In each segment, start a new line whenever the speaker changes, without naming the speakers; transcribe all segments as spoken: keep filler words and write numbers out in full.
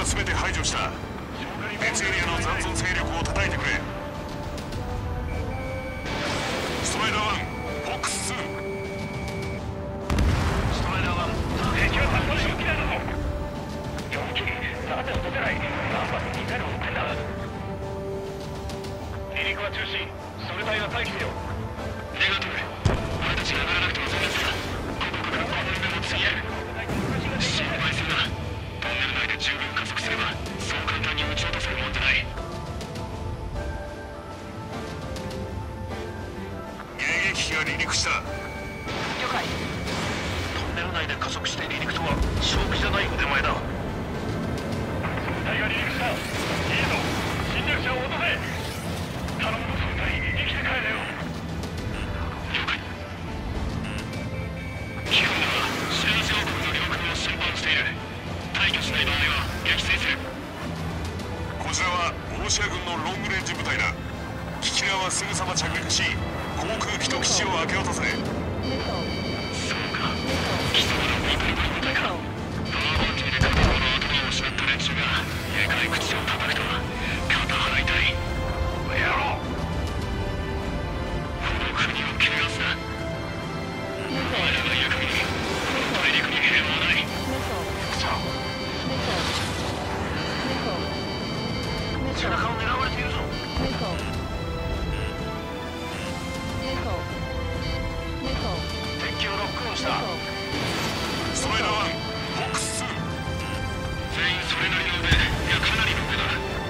全て排除した。別エリアの残存勢力を叩いてくれ。ストライダーワン、フォックスツー。
ストライダーワン、敵はたったのよん機だぞ。よん機、なぜ落とせない。何発にかいも撃ってんだ。離陸は中止、それ隊は待機せよ。
ネガティブ。俺たちが上がらなくても全然だ。ここからこの夢も次へ。心配するな。トンネル内で十分加速すればそう簡単に撃ち落とせるもんじゃない。迎撃機が離陸した。
了解。トンネル内で加速して離陸とは正気じゃない腕前だ。隊が離陸した。いいぞ、侵略者を落とせ。頼むぞ、その隊、生きて帰れよ。
了解。基本ではシラージ王国の領空を侵犯している。退去しない場合は撃墜する。こちらはオーシア軍のロングレンジ部隊だ。キキラはすぐさま着陸し、航空機と基地を明け渡せ。そうか、貴様らミクロの部隊か。パワーバンティで片方の頭を失った連中がでかい口を叩くとは肩払いたい。やろう。この国を汚すな。お前らがいる限りこの大陸に平和はない。副長、背中を狙われているぞ。敵機をロックオンした。ストライダーワン、フォックスツー。全員それなりの腕、いやかなりの腕だ。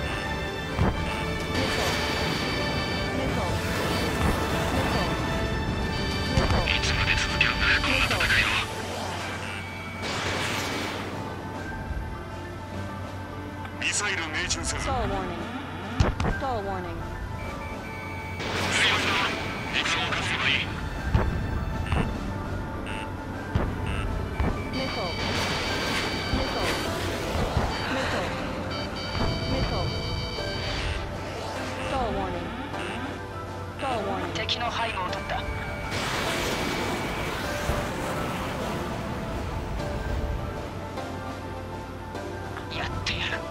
いつまで続けるんだ、こんな戦いを。ミサイル命中せず。
Stall warning. Stall warning.
時間を稼げばいい。
Missile. Missile. Missile. Missile. Stall warning. Stall warning.
敵の背後を取った。やってやる。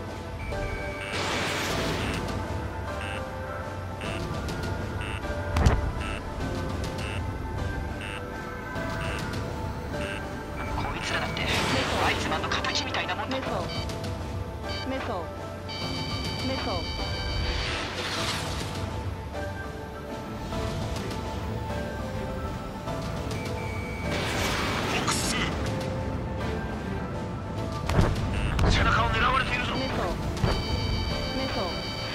こいつらだってアイスマンの形みたいなもんだ。
Missile. Missile. Missile.
フォックスツー。
背中を狙われているぞ。
Missile. Missile.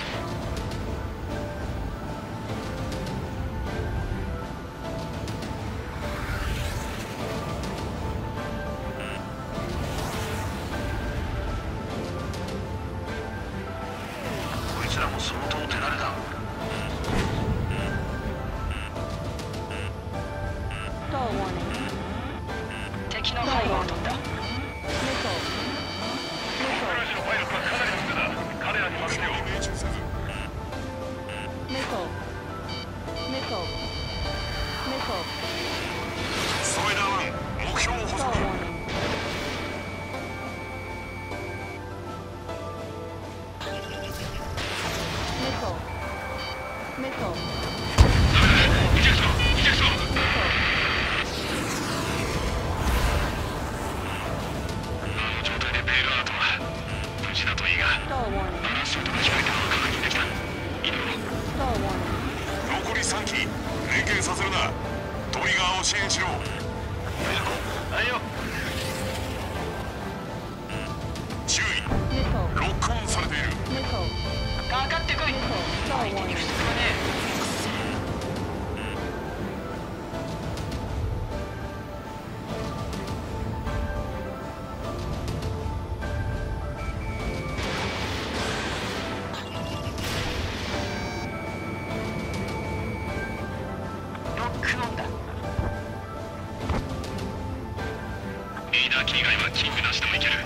こいつらも相当手慣れだ。
Stall warning.
敵の背後を取った。
Missile.
フラジのパイロットはかなりの腕だ。彼らに負けてよ。
命中せず。
Missile. Missile. Missile.
ストライダーワン、目標を捕
Stall
捉。
warning. Missile. Missile.
イジェクト、イジェクト。
Missile.
あの状態でベールアウトは無事だといいが。
Stall warning.
バランスショートが開いたのは確認できた。移動。
Stall warning.
残りさん機、連携させるな。トリガーを支援しろ。
はいよ。
注意、
Missile.
ロックオンされている。
Missile.
かかってこい。
Missile. Stall
相手に
warning.
不足はねえ。ロックオンだ。
リーダー機以外はキングなしでもいける。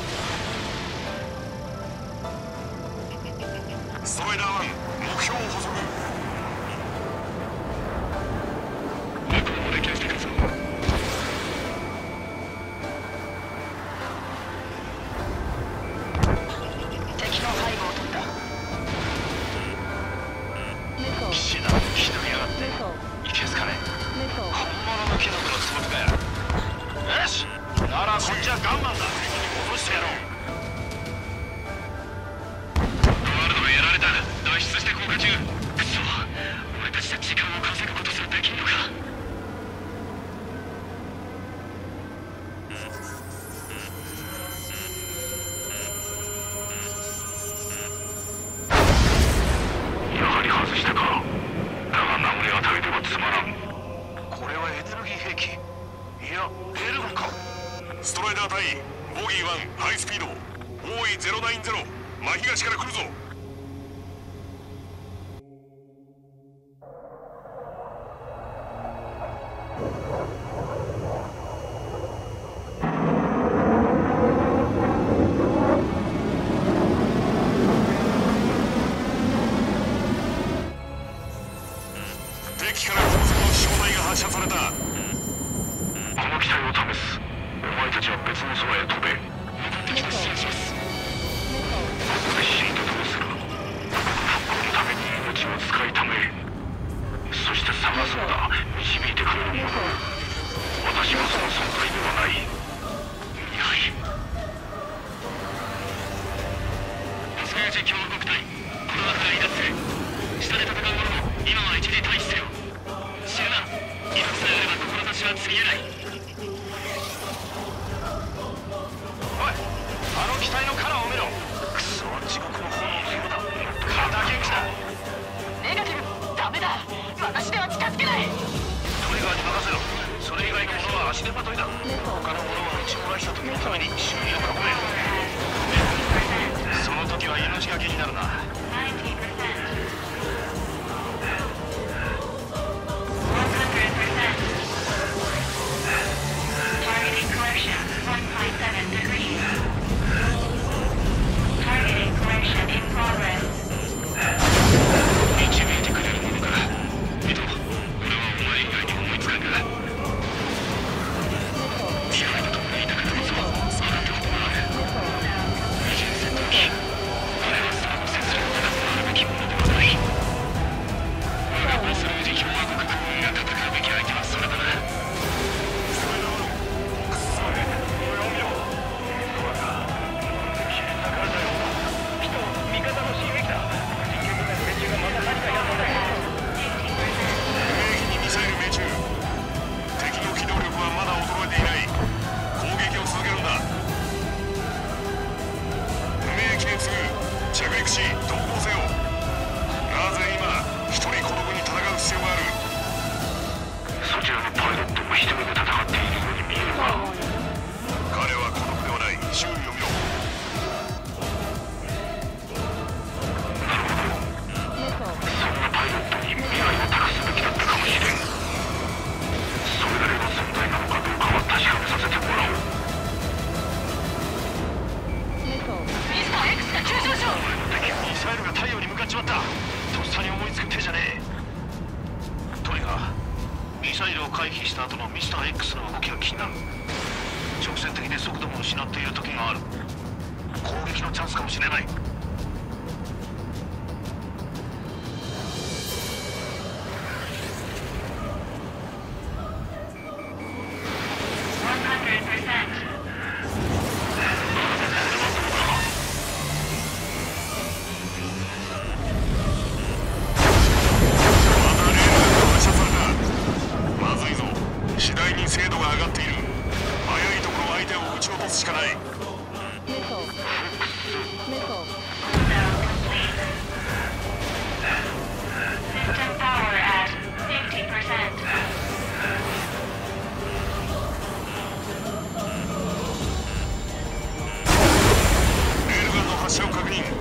ストライダーワン、目標を捕捉。
ソ野郎。ワールドがやられた。脱出して降下中。クソ、俺たちで時間を稼ぐことすらできんのか。やはり外したか。だが殴り与えてはつまらん。これはエネルギー兵器。いや、エルゴンか。
ストライダー対ボギーワンハイスピード多いゼロナインゼロ真東から来るぞ。敵から高速の飛翔体が発射された。
この機体を試す。お前たちは別の空へ飛べ。敵を支援します。ここで死んだどうする。復興のために命を使いため。そして探すのだ。導いてくれるもの。私はその存在ではない。いない。ステージ強国隊、この中へ離脱せ。下で戦う者も今は一時退避せよ。知るな。命さえあれば志はつりえない。あの機体のカラーを見ろ。クソ、地獄の炎のようだ。肩元気だ。ネガティブ、ダメだ。私では近づけない。トリガーに任せろ。それ以外のものは足手まといだ。他のものは撃ち漏らした時のために周囲を囲め。その時は命がけになるな。
着陸し同行せよ。なぜ今一人孤独に戦う必要がある。
そちらのパイロットも一人で戦っているように見えるが、
彼は孤独ではない。周囲を見ろ。
なるほど。そんなパイロットに未来を託すべきだったかもしれん。それなりの存在なのかどうかは確かめさせてもらおう。
ミスター X が急上昇。
ミサイルが太陽に向かっちまった。とっさに思いつく手じゃねえ。トリガー、ミサイルを回避した後のミスター X の動きが気になる。直線的で速度も失っている時がある。攻撃のチャンスかもしれない。
精度が上がっている。早いところ相手を撃ち落とすしかない。レールガンの発射を確認。
や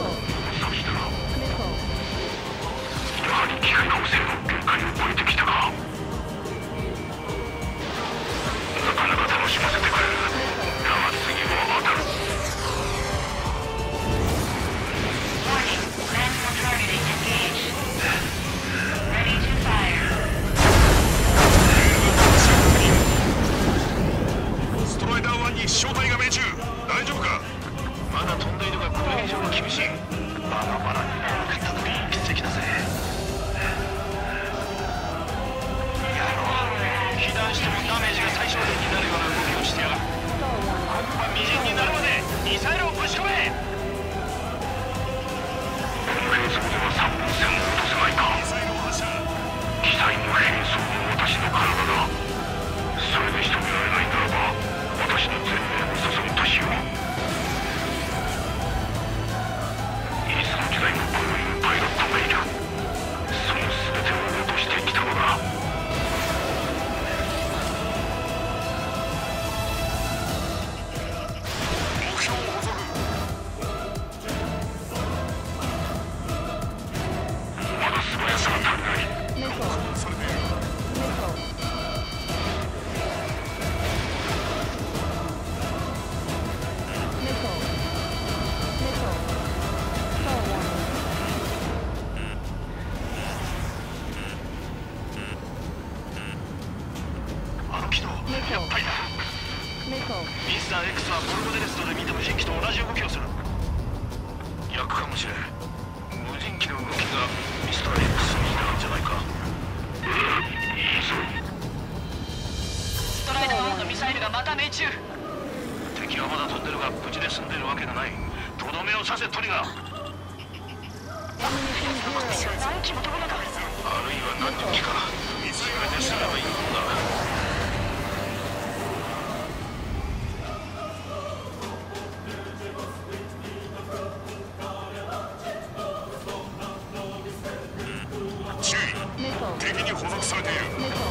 はり機械構成の限界を超えてきたか。なかなか楽しませてくれる。だが次は当たる。
ストライダーワンに飛翔体が命中。大丈夫か。
まだ飛んでいるがこれ以上は厳しい。バラバラになるかったといい奇跡だぜ。やろう。被弾してもダメージが最小限になるような動きをしてやがる。悪魔みじんになるまでデレストで見た無人機と同じ動きをする。逆かもしれん。無人機の動きがミスター X になるんじゃないか。いいぞ。
ストライドワンのミサイルがまた命中。
敵はまだ飛んでるが無事で済んでるわけがない。とどめを刺せトリガー。
何機も飛ぶのか。
あるいは何十機か。見つめてすればいいもんだ。
注意、敵に捕捉されている。